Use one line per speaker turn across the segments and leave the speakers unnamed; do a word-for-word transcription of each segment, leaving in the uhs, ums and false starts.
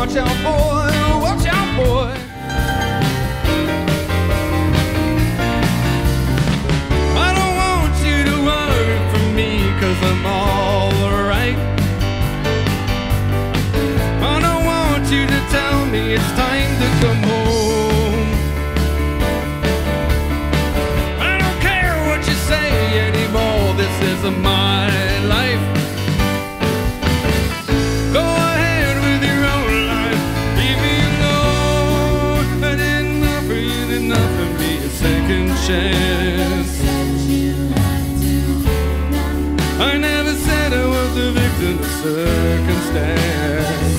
watch out, boy, watch out, boy. I don't want you to work for me, cause I'm alright. I don't want you to tell me it's time to come home. I don't care what you say anymore, this is my life. Go ahead with your own life, leave me alone. I did enough for you, did enough for me, a second chance. I never said I was a victim of circumstance.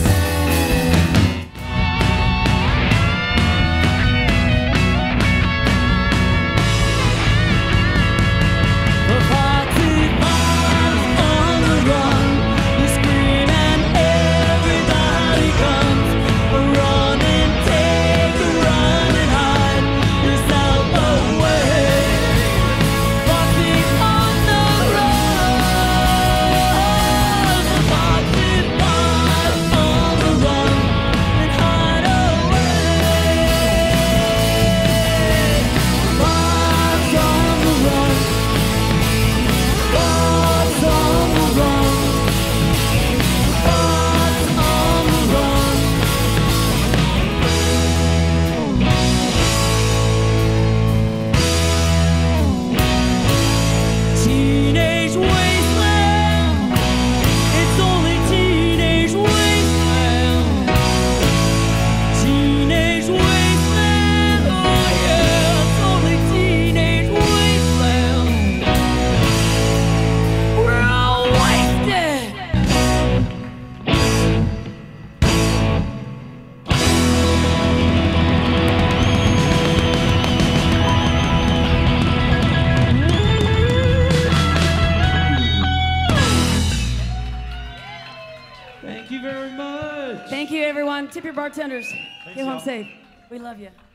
Thank you very much.
Thank you, everyone. Tip your bartenders.
Thanks,
Get home
y'all.
safe. We love you.